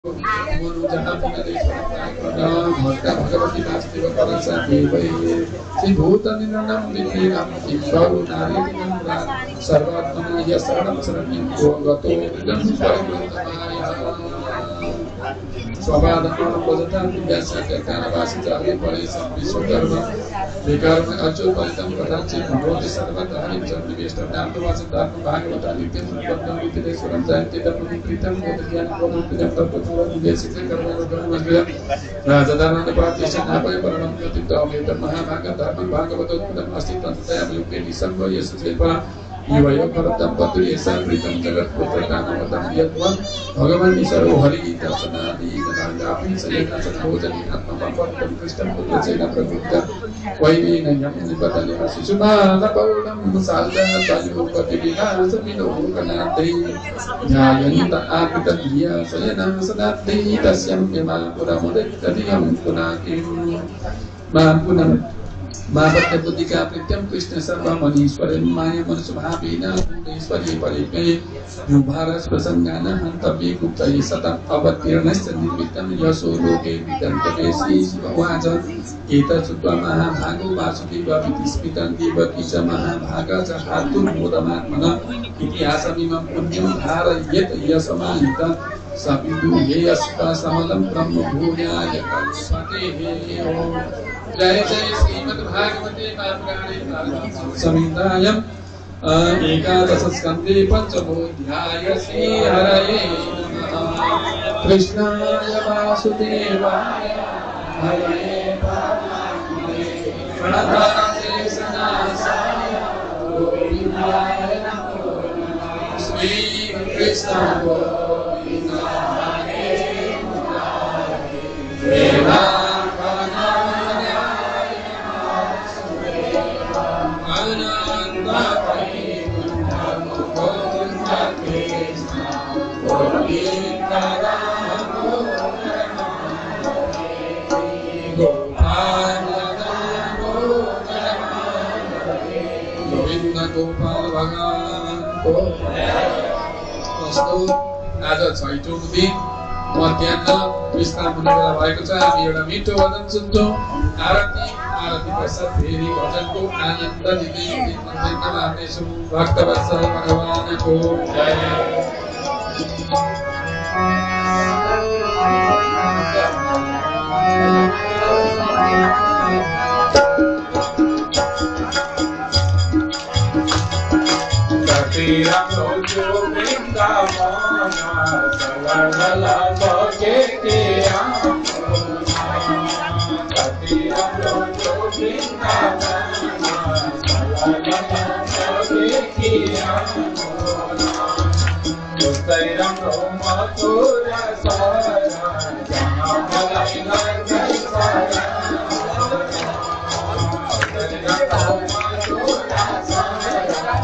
भगवती वासुदेव परसा देवै श्रीभूतनिर्णं विधिरं किंबरुणारिणं सर्वात्मना यशरणं शरणं गतो इदं परिवृतमाय स्वभावनां पदतां विद्यासागरवासिचार्य परेशं विश्वकर्म विकर्म अच्युतपरितं कथाचित् भगवति सर्वतः निवेष्टं नामवासदात्म भागवतादित्यं संपन्नं विद्येश्वरं जयन्तीतं प्रीतं ज्ञानप्रदं तत्त्वपूर्वं विदेशितं कर्मयोगं राजधानन्द प्रातिष्ठापय वर्णं प्रतितमेतं महाभागं धर्मं भागवतोत्तमम् अस्ति तन्तया युक्ते निसंग यशस्विपा इवयो परतं पत्रेशा प्रीतं जगत्पुत्रकामवतं यद्वन् भगवान् ईश्वरो हरिदर्शनादि गणागापि सयनासन भोजनि आत्मपरं कृष्णं पुत्रसेन प्रवृत्तं वैनेनयं निपतने शिशुपाल पौर्णं साल्दायुपतिविनाशमिनो कनादै ध्यायन्त आपितधिया शयनासनाद्दै तस्यं यमापुरमुदितधियं पुनाकिं मापुनं मापत्य बुद्धिका प्रीत्यं कृष्ण सर्वमनीश्वरं माया मनसुभावेन ईश्वरी परिमे युभारस प्रसंगान हन्तव्ये गुप्तये सतम् अवतीर्णश्च निर्मितं यशो लोके विदन्तवे श्रीशिववाच एतच्छ्रुत्वा महाभागो वासुदेवमिति स्मितं देवकी च महाभागा च हातुर्मोदमात्मनः इतिहासमिमं पुण्यं धारयेत् यशमाहित सविदुहेयस्ता समलं ब्रह्म भूयाय कल्पतेः जय जय श्रीमद्भागवते महापुराणे संहितायां एकादश स्कन्धे पंचमोऽध्याय श्रीहरये नमः कृष्णाय वासुदेवाय हरये प्रणतकेशनाशाय गोविन्दाय नमो नमः श्रीकृष्ण गोविन्दाय नमः गोपाल भगवान को आज छैटौं दिन मध्याह्न विश्राम हुने बेला भएको छ। हामी एउटा मिठो भजन सुन्छौँ। आरती पश्चात फेरि भजनको आनन्द लिँदै मन्दिरमा हाल्नेछौँ। भक्तवत्सल भगवानको जय। Ramlo jo vrindavana salalala bhoge ke amona Kati ramlo jo vrindavana salalala bhoge ke amona Ustai ramlo mathura sara jahan malai lagai sara Ustai ramlo mathura sara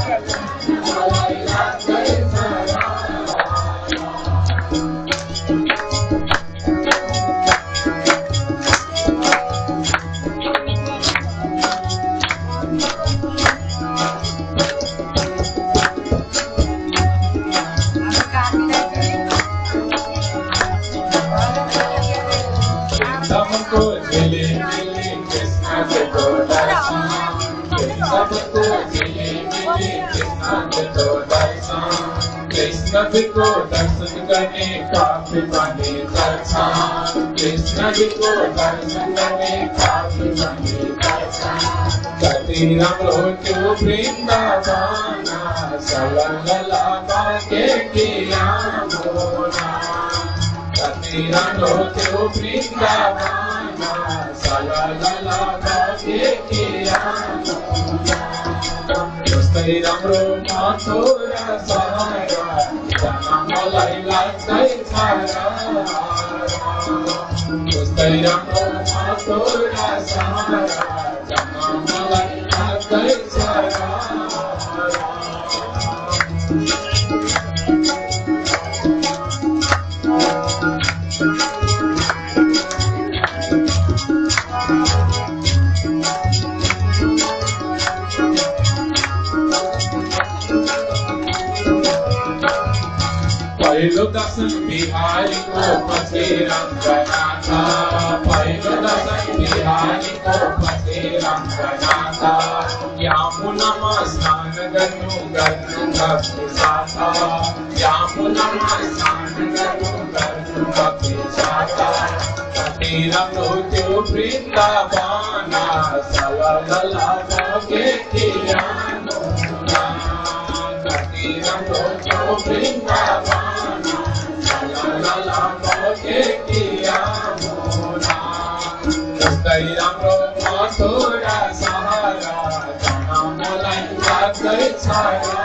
Krishna ji ko darshan karne काफी बने दर्शन कृष्ण जी को दर्शन करने काफी बने दर्शन कति रमो जो वृंदावन सलला बाके किया मोना कति रमो जो वृंदावन सलला बाके किया Ustai ramro mathura sara jana malai lagai sara Ustai ramro mathura sara jana malai lagai sara दर्शन बिहारी को पति रंगनाथा पैव दर्शन बिहारी को पति रंगनाथा यामुना स्नान गनु गनु भक्ति साथा यामुना स्नान गनु गनु भक्ति साथा तेरा मृत्यु वृंदावाना सलला के कियानो तेरा मृत्यु वृंदावाना सलला के कियानो तेरा मथुरा सहारा जन्म लंका के छाया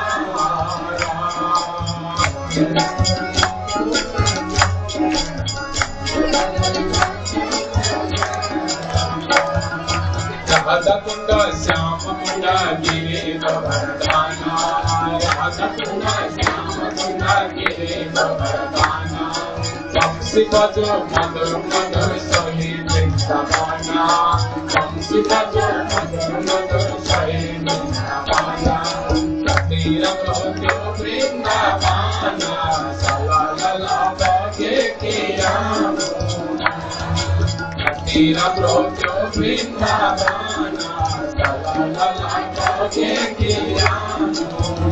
राधा कुंड श्याम कुंड गिरे गोवर्धना राधा कुंड श्याम कुंड गिरे गोवर्धना बंसी बजो मधुर मधुर सोही वृंदावना बंसी बजो मधुर मधुर सोही वृंदावना तेरा मृत्यु वृंदावना सलला के कियानो तेरा मृत्यु वृंदावना सलला के कियानो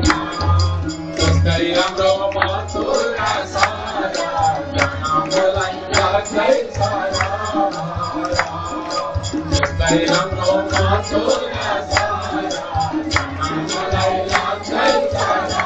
तेरा मथुरा सारा जन्म लंका के छाया तेरा मथुरा सारा जन्म लंका के छाया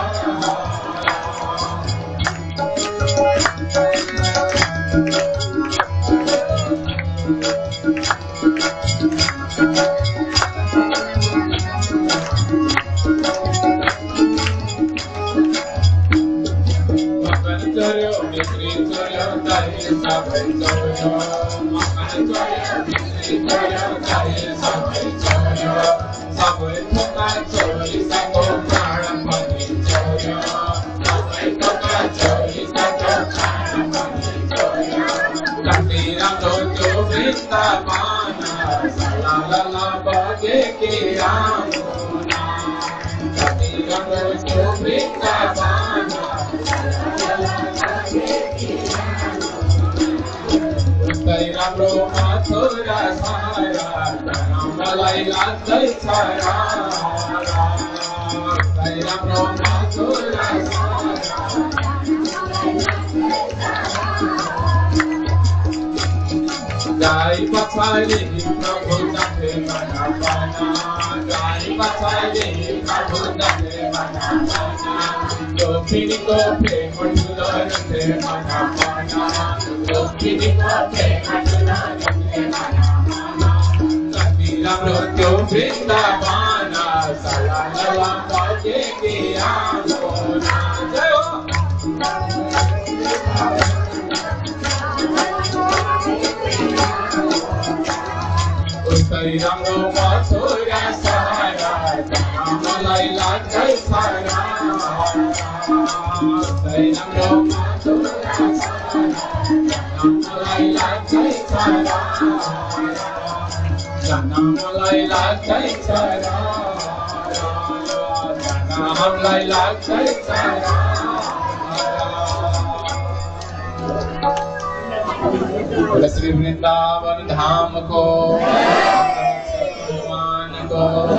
मथुरा सारा जन्म लैला के छाया तेरा मथुरा गाय पछाड़ी प्रभु जपे मना पाना गाय पछाड़ी प्रभु जपे मना पाना गोपिनी को प्रेम डुलर से मना पाना गोपिनी को प्रेम डुलर से मना पाना तेरा मृत्यु वृंदावना सलला के कियानो जय हो तेरा मथुरा सारा जन्म लैला के छाया तेरा मथुरा सारा जन्म लैला के छाया जन्म लैला के छाया जन्म लैला के छाया श्री वृंदावन धाम को भगवान को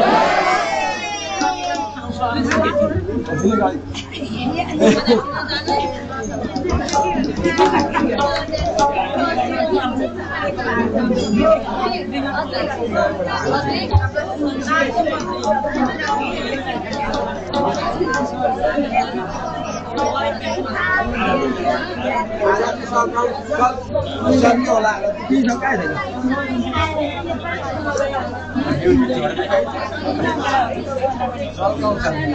Sân còn lại là đi theo cái này. Con sân.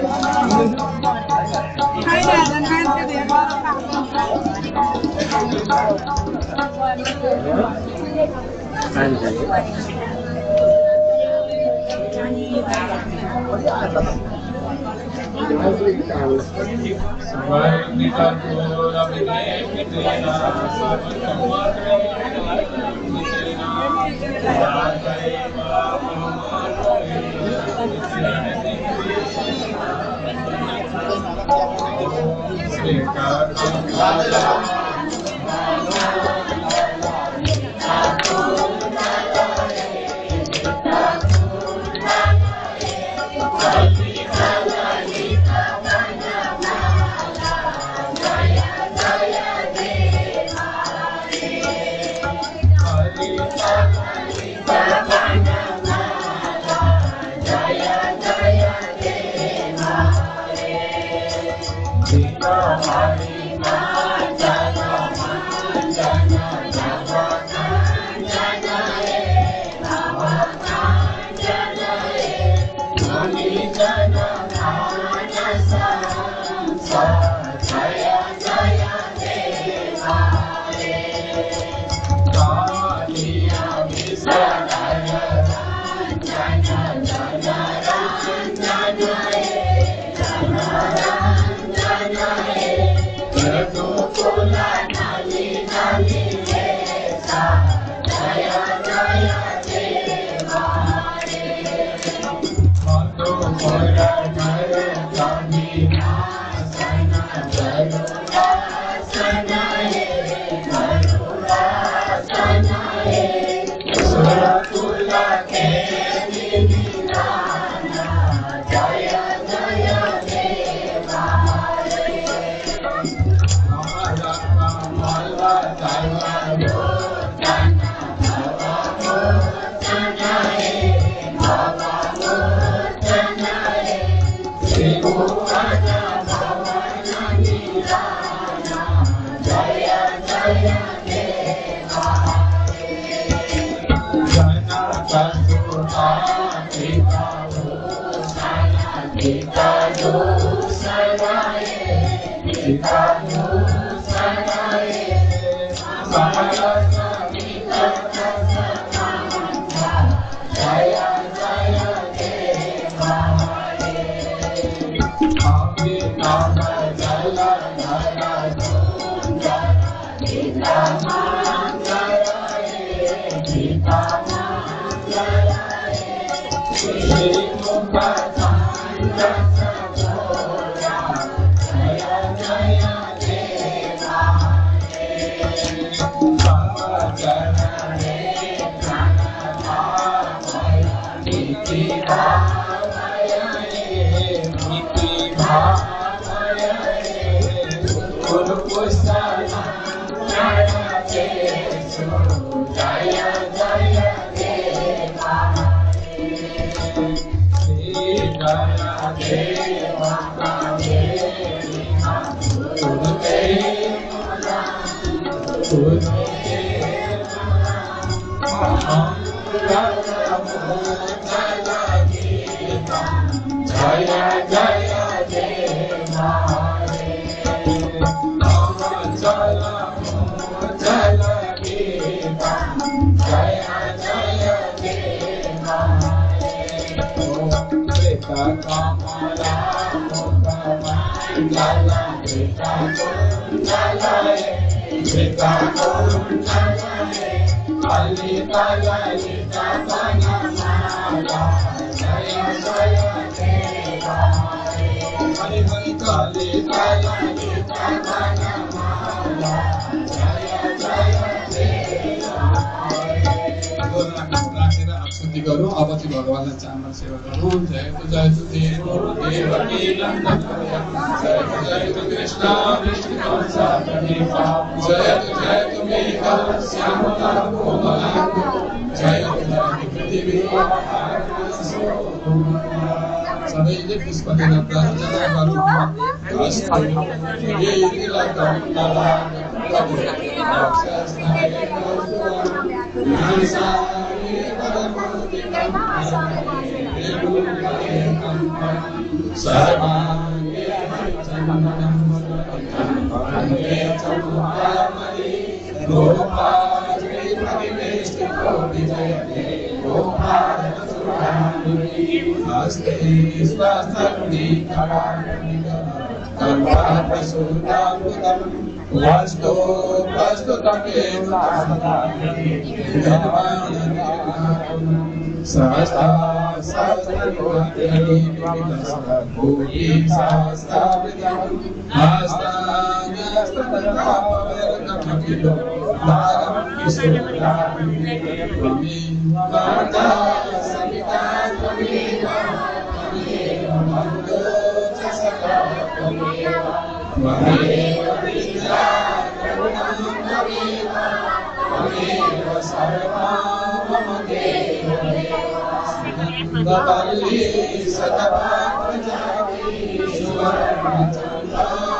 गरौँ अब चाहिँ भगवानलाई चामल सेवा गरौँ जय तु देव देवकी नन्दन जय तु कृष्ण विष्णु जय तु मेघा श्यामला कोमला जय तु पृथ्वी सबैले पुष्प दिन प्रार्थना गरौँ Sarvange Chandanam Pange Chamukamari Gopalji Bhagavesti Kodijayate Gopala Suramuri Aste Svasthakuni Karanamika Kalpa Prasudambutam Vasto Tape Vasadamani Sasta Sasta Kotari Vividasa Koti Sasta Vidam Asta Nyasta Tapa Verakamakilo Dharam Kisodam Vami Vata Savita Vamiva Vamiva Mando Chasaka Vamiva Vamiva Vidya Karunam Vamiva Vamiva Sarva Mamageva Gopali Satapa Prajati Suvarna Chandra